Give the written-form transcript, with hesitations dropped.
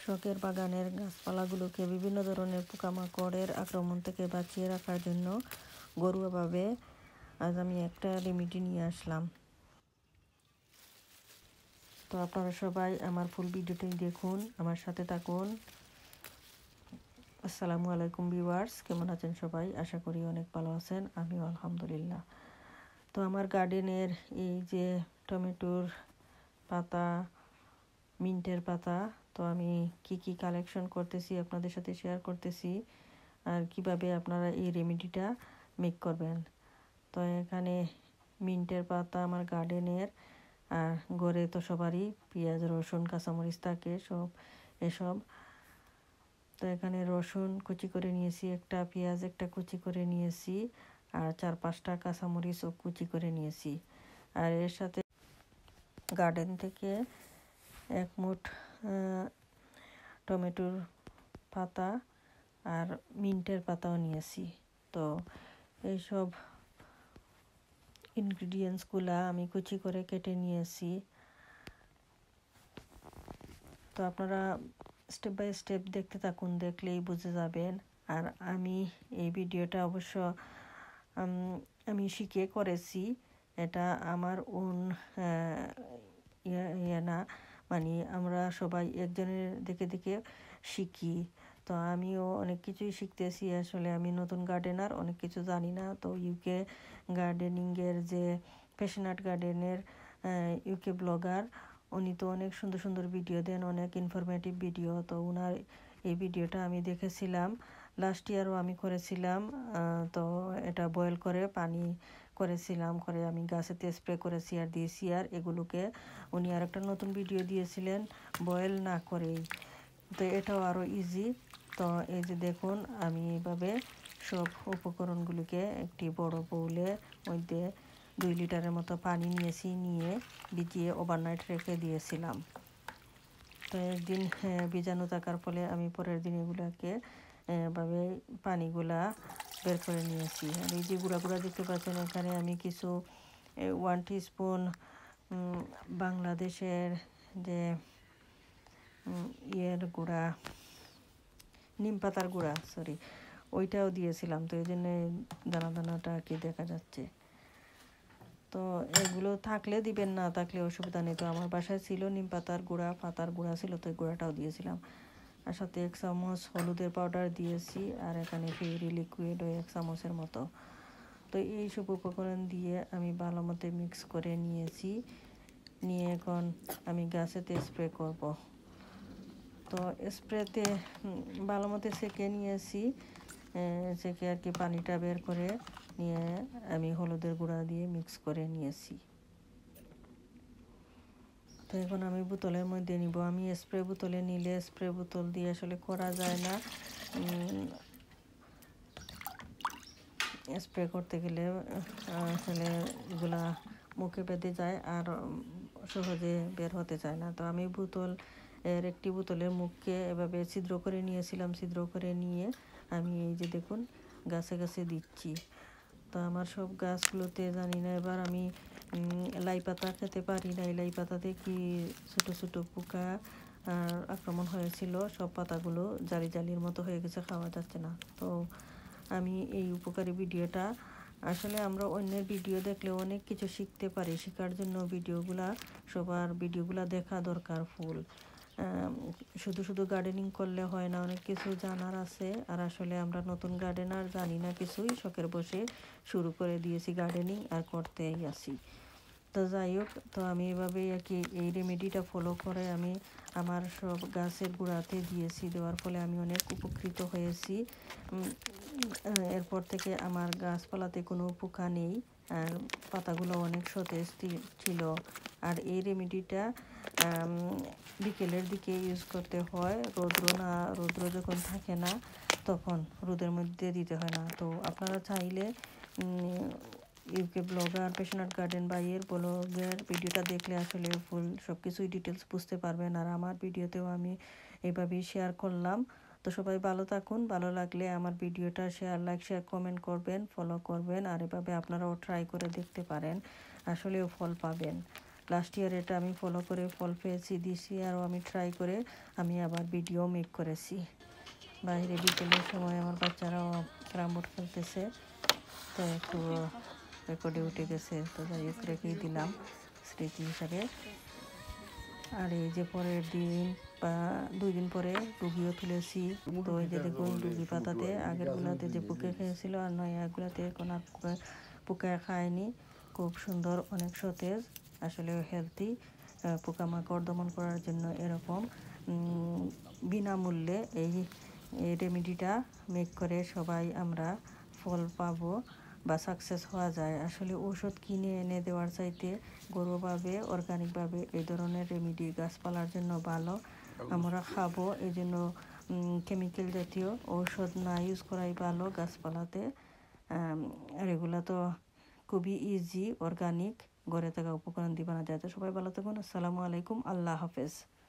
শখের বাগানের গাছপালাগুলোকে বিভিন্ন ধরনের পোকামাকড়ের আক্রমণ থেকে বাঁচিয়ে রাখার জন্য ঘরোয়াভাবে আজ আমি একটা রেমেডি নিয়ে আসলাম। তো আপনারা সবাই আমার ফুল ভিডিওটি দেখুন, আমার সাথে থাকুন। আসসালামু আলাইকুম ভিউয়ার্স, কেমন আছেন সবাই? আশা করি অনেক ভালো আছেন, আমিও আলহামদুলিল্লাহ। তো আমার গার্ডেনের এই যে টমেটোর পাতা, মিন্টের পাতা, তো আমি কি কালেকশন করতেছি আপনাদের সাথে শেয়ার করতেছি, আর কিভাবে আপনারা এই রেমেডিটা মেক করবেন। তো এখানে মিন্টের পাতা আমার গার্ডেনের, আর ঘরে তো সবারই পেঁয়াজ, রসুন, কাঁচামরিচ থাকে সব এসব। তো এখানে রসুন কুচি করে নিয়েছি একটা, পেঁয়াজ একটা কুচি করে নিয়েছি, আর 4-5টা কাঁচামরিচও কুচি করে নিয়েছি। আর এর সাথে গার্ডেন থেকে এক মুঠ টমেটোর পাতা আর মিন্টের পাতাও নিয়েছি। তো এইসব ইনগ্রিডিয়েন্টসগুলা আমি কুচি করে কেটে নিয়েছি। তো আপনারা স্টেপ বাই স্টেপ দেখতে থাকুন, দেখলেই বুঝে যাবেন। আর আমি এই ভিডিওটা অবশ্য আমি শিখে করেছি, এটা আমার ওন না, মানে আমরা সবাই একজনের দেখে দেখে শিখি। তো আমিও অনেক কিছুই শিখতেছি। আসলে আমি নতুন গার্ডেনার, অনেক কিছু জানি না। তো ইউকে গার্ডেনিংয়ের যে প্যাশনেট গার্ডেনের ইউকে ব্লগার, উনি তো অনেক সুন্দর সুন্দর ভিডিও দেন, অনেক ইনফরমেটিভ ভিডিও। তো ওনার এই ভিডিওটা আমি দেখেছিলাম, লাস্ট ইয়ারও আমি করেছিলাম। তো এটা বয়েল করে পানি করেছিলাম, করে আমি গাছেতে স্প্রে করেছি আর দিয়েছি। আর এগুলোকে উনি আর একটা নতুন ভিডিও দিয়েছিলেন বয়েল না করেই। তো এটাও আরও ইজি। তো এই যে দেখুন, আমি এইভাবে সব উপকরণগুলোকে একটি বড় বোলের মধ্যে 2 লিটারের মতো পানি নিয়েছি, নিয়ে ভিজিয়ে ওভারনাইট রেখে দিয়েছিলাম। তো একদিন বীজাণু থাকার ফলে আমি পরের দিন এগুলাকে ভাবে পানিগুলা বের করে নিয়েছি। আর এই যে গুঁড়া গুঁড়া দেখতে পাচ্ছেন, এখানে আমি কিছু 1 টিস্পুন বাংলাদেশের যে গুঁড়া, নিম পাতার গুঁড়া, ওইটাও দিয়েছিলাম। তো এই জন্য দানা দানাটা আর কি দেখা যাচ্ছে। তো এগুলো থাকলে দিবেন, না থাকলে অসুবিধা নেই। তো আমার বাসায় ছিল নিম পাতার গুঁড়া ছিল, তো গুঁড়াটাও দিয়েছিলাম। আর সাথে 1 চামচ হলুদের পাউডার দিয়েছি, আর এখানে ফেরি লিকুইড 1 চামচের মতো। তো এইসব উপকরণ দিয়ে আমি ভালো মতো মিক্স করে নিয়েছি, নিয়ে এখন আমি গাছেতে স্প্রে করব। তো স্প্রেতে ভালো মতো সেঁকে নিয়েছি, সেঁকে আর কি পানিটা বের করে নিয়ে আমি হলুদের গুঁড়া দিয়ে মিক্স করে নিয়েছি। তো এখন আমি বোতলের মধ্যে নিব। আমি স্প্রে বোতলে নিলে স্প্রে বোতল দিয়ে আসলে করা যায় না, স্প্রে করতে গেলে আসলে এগুলা মুখে বেঁধে যায় আর সহজে বের হতে চায় না। তো আমি একটি বোতলের মুখকে এভাবে ছিদ্র করে নিয়েছিলাম। ছিদ্র করে নিয়ে আমি এই যে দেখুন গাছে গাছে দিচ্ছি। তো আমার সব গাছগুলোতে জানি না, এবার আমি লাই পাতা খেতে পারি না। এই লাই পাতাতে কি ছোটো ছোটো পোকা আক্রমণ হয়েছিল, সব পাতাগুলো জালি জালির মতো হয়ে গেছে, খাওয়া যাচ্ছে না। তো আমি এই উপকারী ভিডিওটা, আসলে আমরা অন্যের ভিডিও দেখলে অনেক কিছু শিখতে পারি, শেখার জন্য সবার ভিডিওগুলা দেখা দরকার ফুল। শুধু শুধু গার্ডেনিং করলে হয় না, অনেক কিছু জানার আছে। আর আসলে আমরা নতুন গার্ডেনার, জানি না কিছুই, শখের বসে শুরু করে দিয়েছি গার্ডেনিং আর করতেই আছি। তো যাই হোক, তো আমি এভাবেই আর কি এই রেমেডিটা ফলো করে আমি আমার সব গাছের গোড়াতে দিয়েছি। দেওয়ার ফলে আমি অনেক উপকৃত হয়েছি। এরপর থেকে আমার গাছপালাতে কোনো পোকা নেই, আর পাতাগুলো অনেক সতেজ ছিল। আর এই রেমেডিটা বিকেলের দিকে ইউজ করতে হয়, রৌদ্র যখন থাকে না তখন রোদের মধ্যে দিতে হয় না। তো আপনারা চাইলে ইউকে ব্লগার প্যাশনেট গার্ডেন বা ব্লগের ভিডিওটা দেখলে আসলে ফুল সব কিছুই ডিটেলস বুঝতে পারবেন। আর আমার ভিডিওতেও আমি এভাবেই শেয়ার করলাম। তো সবাই ভালো থাকুন, ভালো লাগলে আমার ভিডিওটা লাইক শেয়ার কমেন্ট করবেন, ফলো করবেন। আর এভাবে আপনারাও ট্রাই করে দেখতে পারেন, আসলেও ফল পাবেন। লাস্ট ইয়ার এটা আমি ফলো করে ফল পেয়েছি। দিস ইয়ারও আমি ট্রাই করে আমি আবার ভিডিও মেক করেছি। বাইরে বিকেলের সময় আমার বাচ্চারাও ক্যারাম বোর্ড খেলতেছে, তো একটু রেকর্ডে উঠে গেছে, তো যাই হোক রেখেই দিলাম স্মৃতি হিসাবে। আর এই যে পরের দিন বা 2 দিন পরে ডুগিও তুলেছি। তো এই যে দেখুন ডুগি পাতাতে আগেরগুলোতে যে পোকা খেয়েছিল আর নয়াগুলোতে এখন আর পোকা খায়নি। খুব সুন্দর, অনেক সতেজ, আসলে হেলদি। পোকামাকড় দমন করার জন্য এরকম বিনামূল্যে এই রেমেডিটা মেক করে সবাই আমরা ফল পাবো বা সাকসেস হওয়া যায়। আসলে ওষুধ কিনে এনে দেওয়ার চাইতে ঘরোয়াভাবে অর্গানিকভাবে এই ধরনের রেমেডি গাছপালার জন্য ভালো, আমরা খাবো। এই জন্য কেমিক্যাল জাতীয় ঔষধ না ইউজ করাই ভালো গাছপালাতে। আর এগুলো তো খুবই ইজি, অর্গানিক, ঘরে থাকা উপকরণ দিয়ে বানা যায়। তো সবাই ভালো থাকুন। আসসালামু আলাইকুম, আল্লাহ হাফেজ।